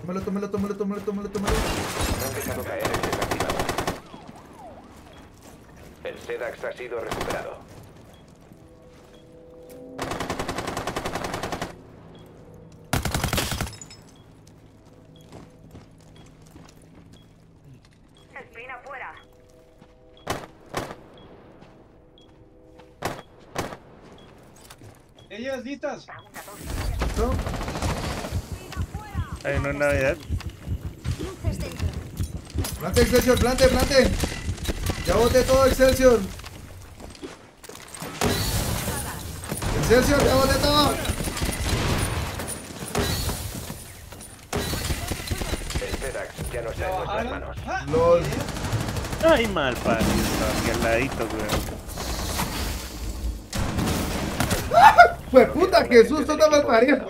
Tómalo. Ha empezado a caer el desactivador. El SEDAX ha sido recuperado. Espina fuera. Ellas listas. ¿No? Hay uno en Navidad. Luces dentro. Plante, Excelsior, plante. Ya boté todo, Excelsior. Excelsior, ya boté todo. El SEDAX ya no está en nuestras manos. LOL. Ay, mal parido. Aquí al ladito, weón. Fue puta, qué susto tan mal parido.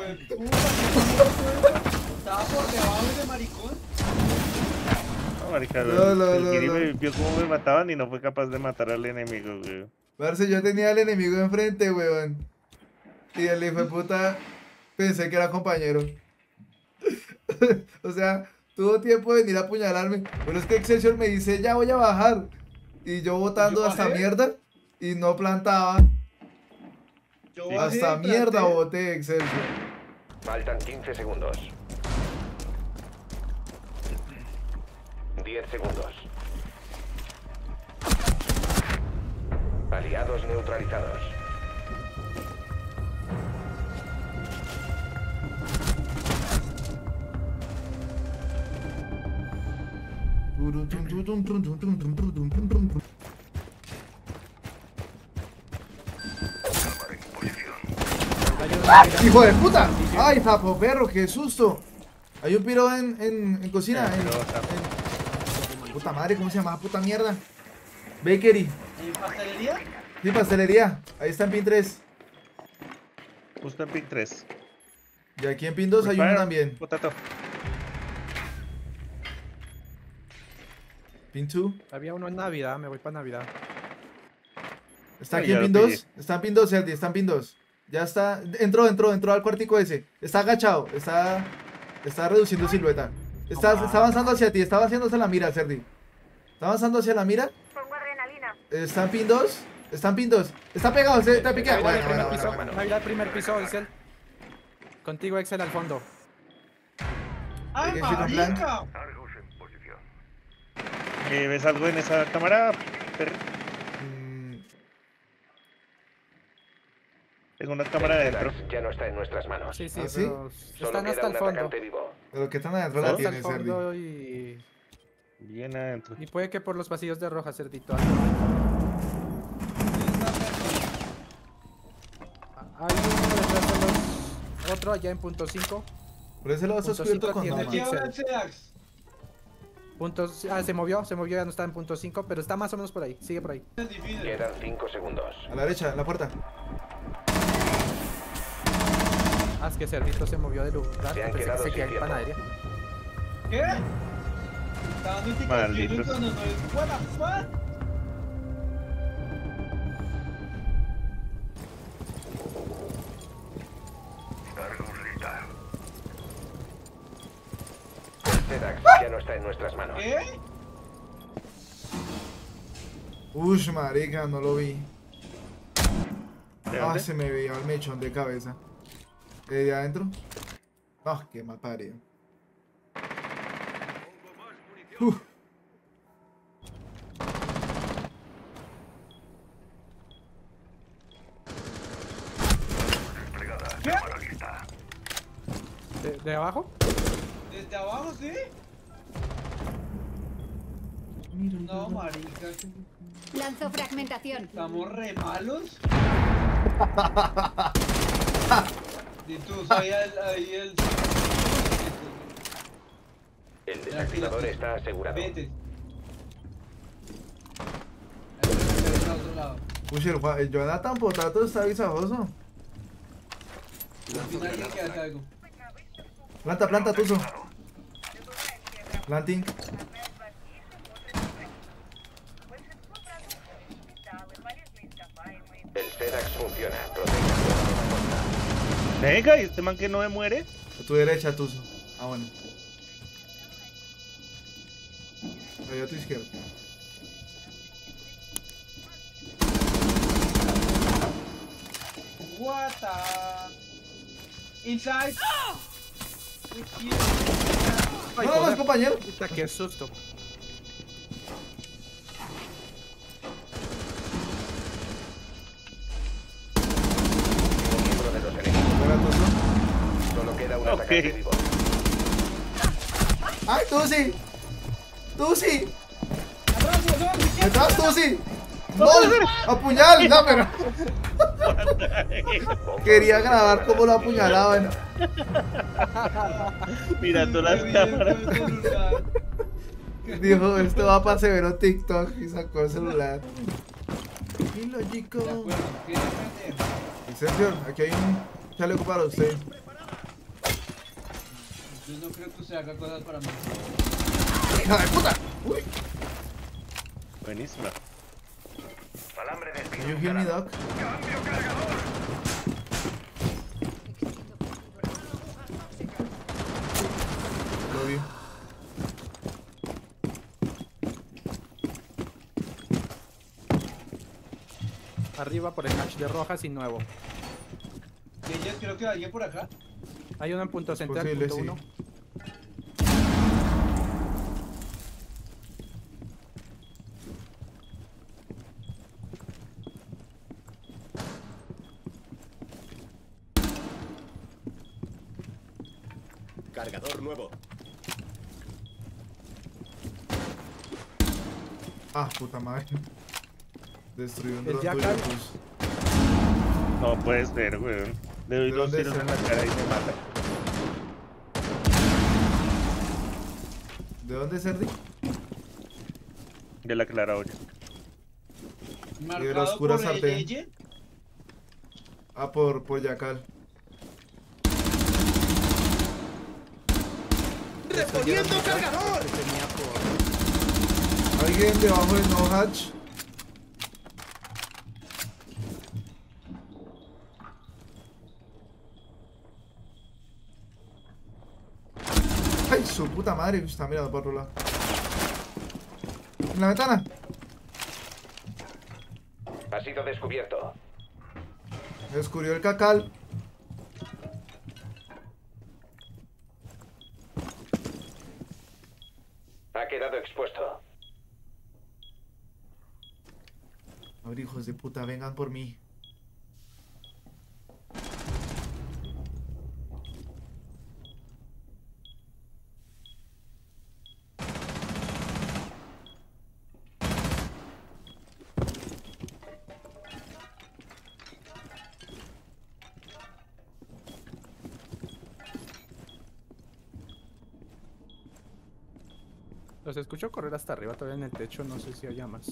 Estaba por debajo de ese maricón. No, marica, No. el Kiri me vio cómo me mataban y no fue capaz de matar al enemigo, weón. Parce, yo tenía al enemigo enfrente, weón. Y el hijo de puta pensé que era compañero. O sea, tuvo tiempo de venir a apuñalarme. Pero es que Excelsior me dice, ya voy a bajar. Y yo botando ¿Yo hasta bajé? mierda. Y no plantaba. Yo bajé, Hasta mierda planté. boté, Excelsior. Faltan 15 segundos. 10 segundos. Aliados neutralizados. ¡Hijo de puta! ¡Ay, zapo perro! ¡Qué susto! Hay un piro en cocina. Puta madre, ¿cómo se llama esa puta mierda? Bakery. ¿En pastelería? Sí, pastelería. Ahí está en pin 3. Justo en pick 3. Y aquí en pin 2 hay uno también. Potato. Pin 2. Había uno en Navidad, me voy para Navidad. Está Sí, aquí ya en lo pin 2. pillé. Está en pin 2, Serdi. Está en pin 2. Ya está. Entró al cuartico ese. Está agachado. Está reduciendo silueta. Está avanzando hacia ti. Está avanzando hacia la mira, Serdi. Está avanzando hacia la mira. Pongo adrenalina. Está en pin 2. Está en pin 2. Está pegado. Está picado. Bueno. Navidad, primer piso, Excel. Contigo, Excel, al fondo. ¡Ay, ¿Qué hicieron, plan? marica! ¿Ves algo en esa cámara? Tengo una cámara El adentro. SEDAX ya no está en nuestras manos. Sí, ¿Ah, sí? pero Solo están queda hasta el un fondo. atacante vivo. Pero que están adentro la Hasta el tiene, Serdi. fondo y Bien adentro. puede que por los pasillos de roja, Cerdito. Hay uno detrás de los... Otro allá en punto 5. Por ese lado está Punto cubierto cinco con tiene Noma. Aquí Pixel. ahora el SEDAX. Se movió, ya no está en punto 5, pero está más o menos por ahí, sigue por ahí. Es difícil. Quedan 5 segundos. A la derecha, en la puerta. Es que Cerdito se movió de lugar, Se han pensé que quedado se sin quedó en tiempo. panadería. ¿Qué? Está dando indicaciones Malditos. cuando no es... What the fuck? El SEDAX ya no está en nuestras manos. ¿Qué? Ush, marica, no lo vi. ¿De Ah, dónde? se me veía el mechón de cabeza. ¿De adentro? Ah, qué mal parido. ¿De abajo? ¿Desde abajo, sí? No, marica. Lanzo fragmentación. Estamos re malos. Y tú, ahí el... El desactivador está asegurado. Vete. Al otro lado. Uy, el Jonathan Potato está visajoso. Al final tiene que hacer algo. Planta, Tuzo. Planting. El SEDAX funciona. Proteja. Venga, ¿y este man que no me muere? A tu derecha, Tuzo. Ah, bueno. Ahí a tu izquierda. What the... Inside. Ay, No, no, joder. compañero. Puta, qué susto. Un miembro de los enemigos. Buena, Tuzo. Solo queda un Ok. atacante vivo. ¡Ay, Tuzi! ¡Tuzi! Atrás, atrás, ¡Detrás, Tuzi! ¡No! ¡Apuñal! ¡No, pero! Quería grabar cómo lo apuñalaban. Mirando las cámaras. Dijo, esto va para severo TikTok y sacó el celular. Tranquilo, De chico. acuerdo, ¿qué hacer? Excelsior, aquí hay un chaleco para usted. Yo no creo que usted haga cosas para mí. ¡Hija de puta! ¡Uy! Buenísima. Alambre de Can you hear me, Doc? Love you. Arriba por el hatch de rojas y nuevo. Y ella creo que alguien por acá. Hay uno en punto central, Posible, punto sí. 1. Cargador nuevo. Ah, puta madre. Destruyó un El dron Jackal. tuyo, pues. No puede ser, weón. Le doy ¿De dos dónde tiros es? en la cara y me mata. ¿De dónde es Serdi? De la clara olla. Marcado oscura por sartén. ella. Ah, por Yacal. ¡Reponiendo cargador! Tenía por... ¿Alguien debajo del no hatch? ¡Ay, su puta madre! Está mirando para otro lado. ¿En la ventana? Ha sido descubierto. Descubrió el cacal. Ha quedado expuesto. A ver, hijos de puta, vengan por mí. Los escucho correr hasta arriba, todavía en el techo, no sé si haya más.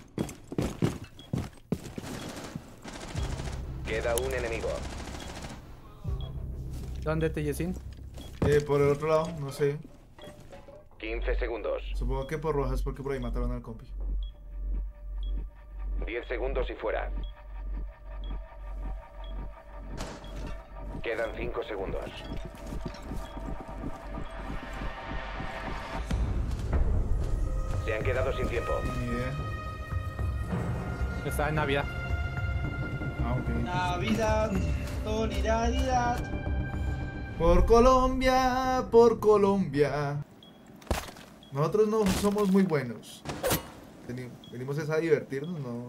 Queda un enemigo. ¿Dónde te, Yesin? Por el otro lado, no sé. 15 segundos. Supongo que por rojas porque por ahí mataron al compi. 10 segundos y fuera. Quedan 5 segundos. Se han quedado sin tiempo. Ni idea. Está en Navidad. Ah, ok. Navidad, solidaridad. Por Colombia, por Colombia. Nosotros no somos muy buenos. Venimos es a divertirnos, no.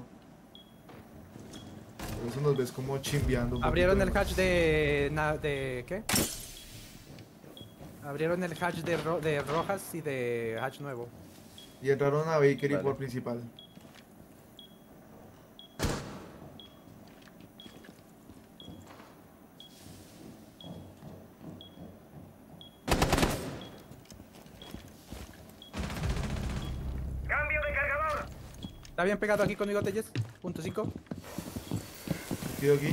Por eso nos ves como chimbeando. un Abrieron el poquito hatch de... ¿Qué? Abrieron el hatch de rojas y de hatch nuevo. Y entraron a Bakery Vale. por principal. ¡Cambio de cargador! ¿Está bien pegado aquí conmigo, Telles? Punto 5. Quedo aquí.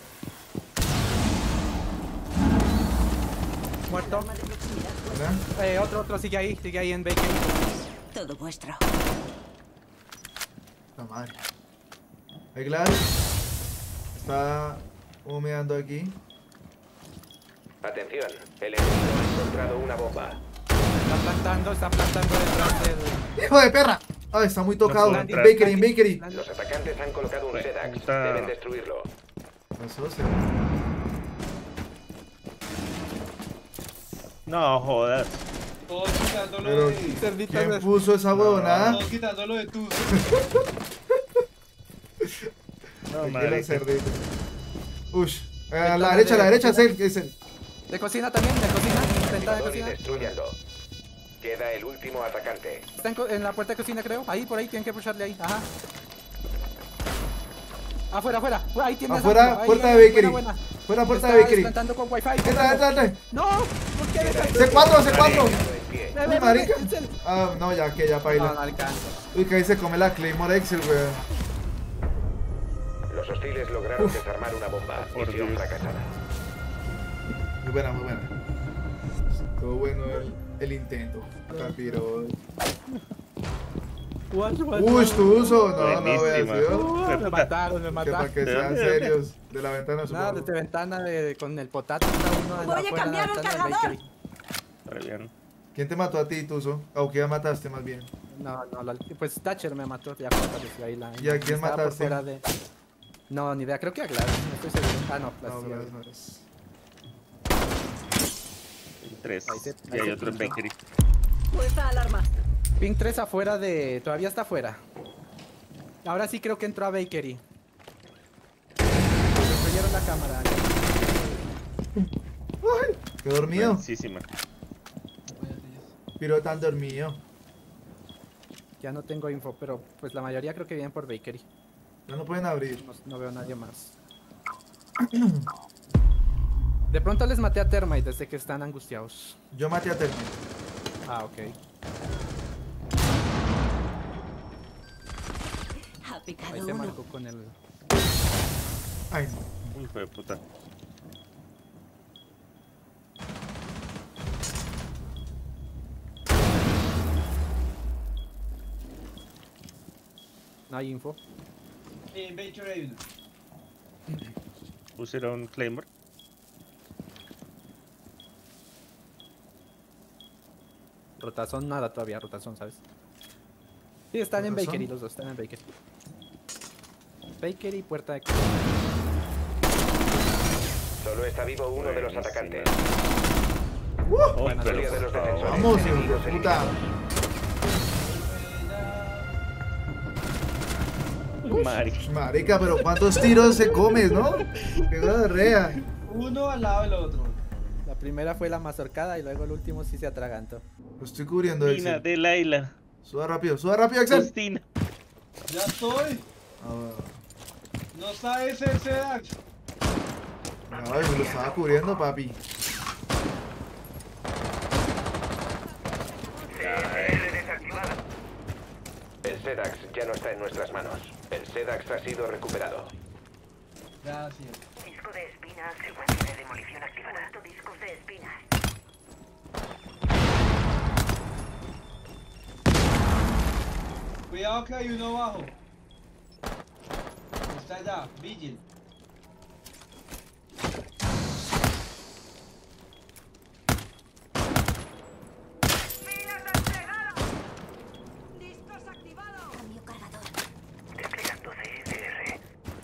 Muerto. ¿Verdad? Otro sigue ahí en Bakery. Todo vuestro. La madre. Hay Glass. Está humeando aquí. Atención, el enemigo ha encontrado una bomba. Está plantando detrás del... ¡Hijo de perra! Ay, está muy tocado. puedo En entrar. bakery, en bakery. Los atacantes han colocado un SEDAX. Puta. Deben destruirlo. Eso sí. No jodas. Todos quitándolo Pero, de... Cerdito, ¿quién puso esa huevonada? Todos quitándolo de tu... No, Tranquilo, marica. cerdito. Ush. A la derecha, es el. De cocina también, de cocina. Ventana de Activador y cocina. destruyendo. Queda el último atacante. Está en la puerta de cocina, creo. Ahí, por ahí, tienen que pusharle ahí. Ajá. Afuera. Ahí tiene Afuera, ahí, puerta ahí, de bakery. buena. Fuera, puerta Está de bakery. desplantando con wifi. Entra. No, ¿por qué deja? C4. Quedado en pie. Uy, marica. Ah, no, ya No baila. alcanza. Uy, que ahí se come la Claymore Excel, weón. Los hostiles lograron desarmar una bomba. Por Misión Dios. fracasada. Muy buena. Estuvo bueno el intento. Capiro. Uy, tuzo. No, veas, Buenísima. ¿sí? Fue Me puta. mataron, me Que mataron. para que sean serios. De la ventana, Nada, supongo. desde ventana con el potato está uno en Voy a afuera de la cambiar el ventana del cargador. bakery. Está bien. ¿Quién te mató a ti, Tuzo? ¿O que ya mataste más bien? No, pues Thatcher me mató, ya apareció ahí la... ¿Y a quién estaba por mataste? fuera de... No, ni idea, creo que a Gladys, no estoy seguro. Ah, no, No, Gladys. gracias. 3. Ahí se- Y ahí hay se otro en pinchó. bakery. Fuerza alarma. Ping 3 afuera de... Todavía está afuera. Ahora sí creo que entró a bakery. Destruyeron la cámara. Qué dormido. Buenísima. Piro tan dormido. Ya no tengo info, pero pues la mayoría creo que vienen por bakery. Ya no pueden abrir. No veo a nadie más. De pronto les maté a Termite desde que están angustiados. Yo maté a Termite. Ah, ok. Ha picado Ahí se uno. marcó con el... Ay, no. Uy, fue puta. No hay info. En Venture hay uno. Pusieron Claymore. Rotazón nada todavía, rotazón, ¿sabes? Sí, están en ¿Rotazón? bakery los dos, están en bakery. Bakery, puerta de... Solo está vivo uno de los Buenísima. atacantes. Oh, Buena pero Mayoría de los defensores. Vamos, hijo enemigos de puta. marica. Marica, pero ¿cuántos tiros se comes, no? Qué gonorrea. Uno al lado del otro. La primera fue la mazorcada y luego el último sí se atragantó. Lo estoy cubriendo, Nina Excel. de Laila. Suda rápido, Excel. Justina. Ya estoy. Ah, No sabes el SEDAX. ay, me lo estaba cubriendo, papi. El SEDAX ya no está en nuestras manos. El SEDAX ha sido recuperado. Gracias. Disco de espinas, secuencia de demolición activada. Discos de espinas. Cuidado que hay uno abajo. Está allá, Vigil. Discos activados. Cambio cargador. Desplegando CSR.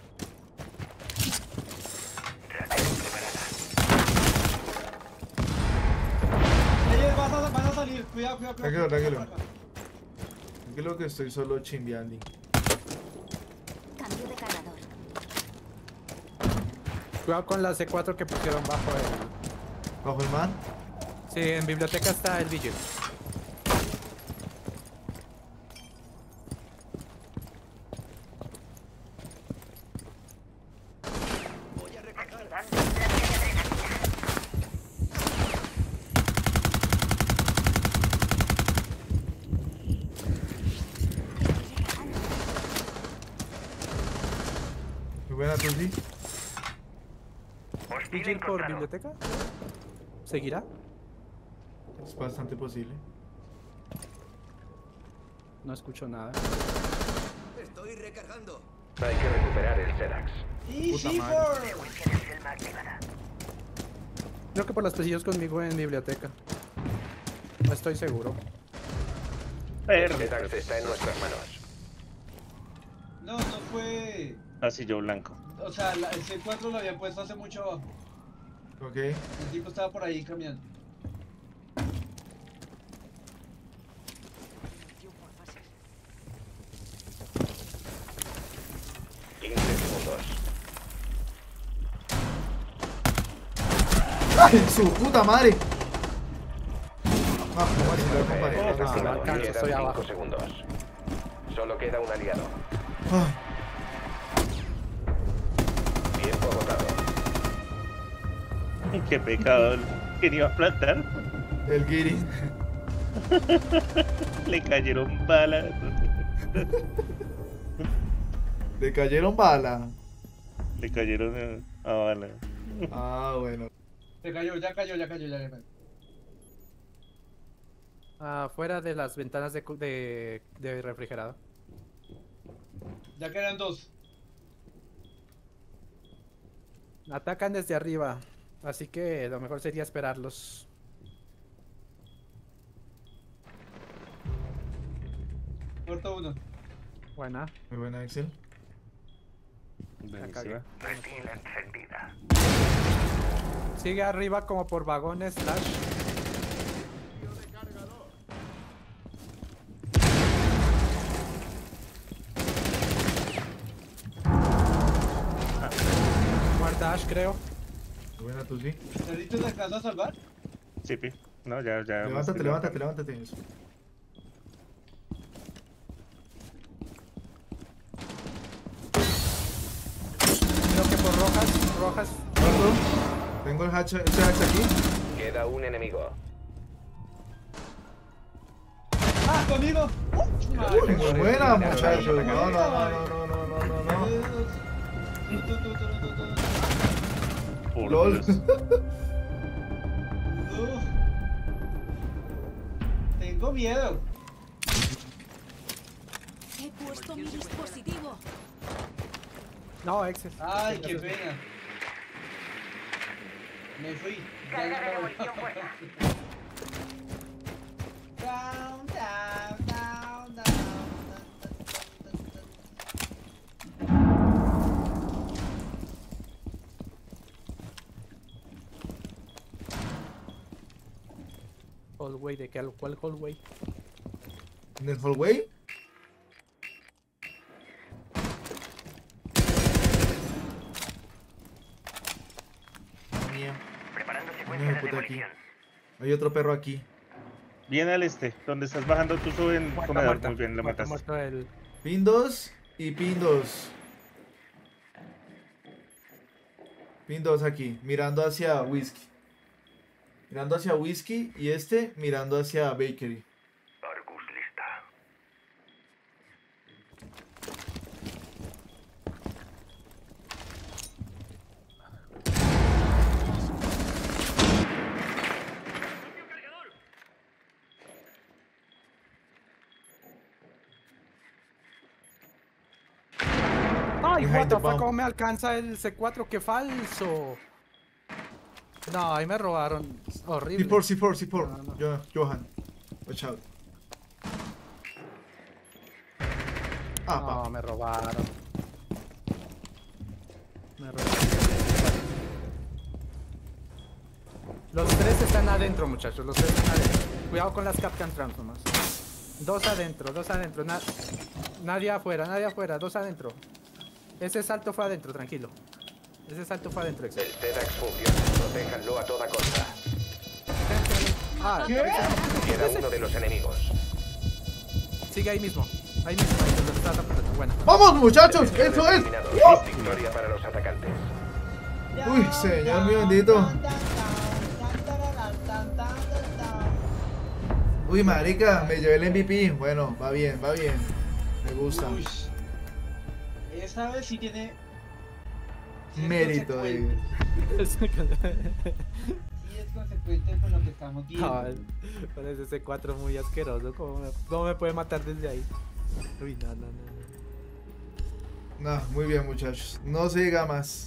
Ellos van a salir. Cuidado. Tranquilo. Tranquilo que estoy solo chimbeando. Cambio de cargador. Cuidado con la C4 que pusieron bajo el... ¿Bajo el man? Sí, en biblioteca está el Vigil. Muy buena, Tuzi. ¿Vigil por biblioteca? ¿Seguirá? Es bastante posible. No escucho nada. Hay que recuperar el SEDAX. Y Puta C4. Creo que por los pasillos conmigo en biblioteca. No estoy seguro. El Verde. SEDAX está en nuestras manos. No, no fue. Así yo blanco. O sea, el C4 lo había puesto hace mucho abajo. Ok. El tipo estaba por ahí caminando. segundos. ¡Ay, su puta madre! Ah, ¿cómo va a chingar, El compadre? no estimado, alcanzo, quedan estoy 5 abajo. segundos. Solo queda un aliado. Ay, Tiempo agotado. Qué pecado. ¿Quién iba a plantar? el Giri. Le cayeron balas. Le cayeron bala. Le cayeron a balas. Ah, bueno. Se cayó, ya cayó. Fuera de las ventanas de refrigerador. Ya quedan 2. Atacan desde arriba. Así que lo mejor sería esperarlos. Muerto uno. Buena. Muy buena, Axel. Buenísima. Sigue arriba como por vagones, Slash. Muerta Ash, creo. Muy buena, tú sí. ¿Necesitas la casa a salvar? Sí, pi. No, ya. Levántate, levántate, levántate. Eso. Creo que por rojas. Muerto. Tengo el hatch aquí. Queda un enemigo. ¡Ah, conmigo! Muy buena, muchachos. No. Por LOL. Dios. Tengo miedo. He puesto mi dispositivo. No, Excel. Ay, qué pena. Me fui. Carga de demolición fuera. Down. Hallway, ¿de cuál hallway? ¿En el hallway? Mía. Preparando Hijo secuencia de de puta, aquí. demolición. Hay otro perro aquí. Viene al este. Donde estás bajando tú sube en comedor. Muy bien, lo mataste. Muerto el... Pin 2 y pin 2. Pin 2 aquí, mirando hacia whisky. Mirando hacia whisky y este mirando hacia bakery. Argus lista. ¡Ay, Behind what the the fuck! bomb. ¿Cómo me alcanza el C4? ¡Qué falso! No, ahí me robaron. Horrible. C4. No. Johan. Watch out. Ah, No, pa. me robaron. Me robaron. Los tres están adentro, muchachos. Los tres están adentro. Cuidado con las Capcan Transformers. Dos adentro. Nadie afuera. Dos adentro. Ese salto fue adentro, tranquilo. Ese salto fue adentro, El Excel. SEDAX funciona. Protéjanlo a toda costa. Ah, Queda uno de los enemigos. sigue ahí mismo. Ahí donde está tapando. Bueno. ¡Vamos, muchachos! Defensores ¡Eso es! eliminados. ¡Oh! Victoria para los atacantes. Uy, señor mío bendito. Uy, marica, me llevé el MVP. Bueno, va bien. Me gusta. Uy. Esa vez sí tiene. Mérito, Sí es consecuente con lo que estamos viendo. No, parece ese 4 muy asqueroso. ¿Cómo me puede matar desde ahí? Uy, no. No, muy bien, muchachos. No se diga más.